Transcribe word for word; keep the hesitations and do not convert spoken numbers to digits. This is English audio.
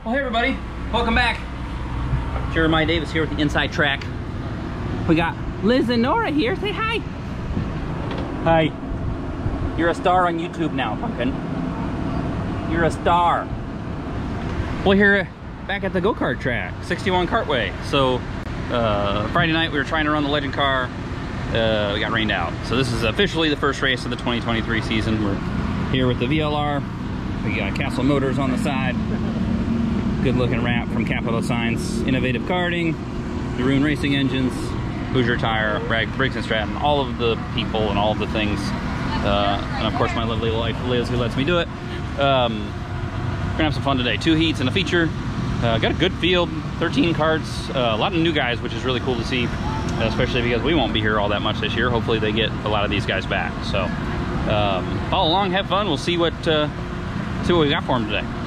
Well, hey everybody, welcome back. Jeremiah Davis here with the Inside Track. We got Liz and Nora here. Say hi. Hi. You're a star on YouTube now, pumpkin. You're a star. Well, here back at the go-kart track, sixty-one Kartway. So uh, Friday night we were trying to run the legend car. Uh, we got rained out. So this is officially the first race of the twenty twenty-three season. We're here with the V L R. We got Castle Motors on the side. Good looking wrap from Capital Signs, Innovative Karting, Daroon Racing Engines, Hoosier Tire, Briggs and Stratton, all of the people and all of the things. Uh, and of course my lovely wife Liz, who lets me do it. Um, we're gonna have some fun today. Two heats and a feature. Uh, got a good field, thirteen karts, uh, a lot of new guys, which is really cool to see, especially because we won't be here all that much this year. Hopefully they get a lot of these guys back. So um, follow along, have fun. We'll see what uh, see what we got for them today.